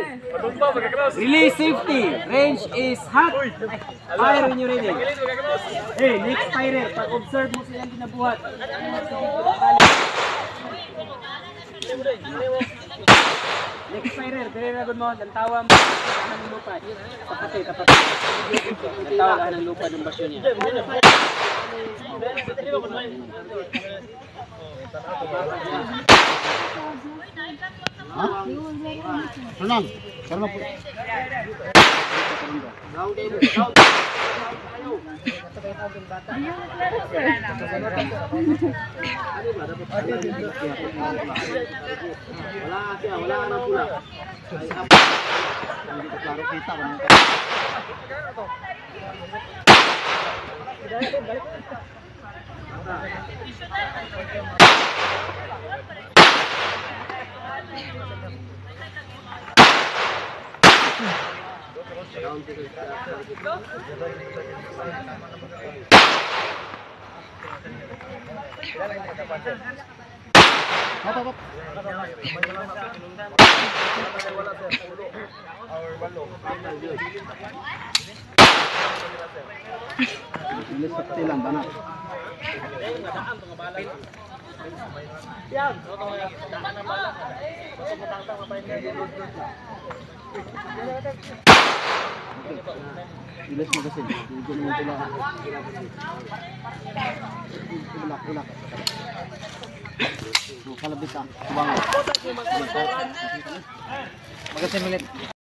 Release safety. Range is hot. Fire when you're ready. Hey, next firer. Pag-observe mo silang ginabuhat. Next firer, dire na gud mo, lantawa mo ng lupa. Tapati. Lantawa ng lupa ng basyo niya. Ha? Renang. Karena po. Wala na pula. Klaro kita kan. Apa? Bilis sakti lang tanah. Yan. Bilis mo kasi. Hindi mo ito lang. Ulak. Kalabit ka. Subang. Magasin milit.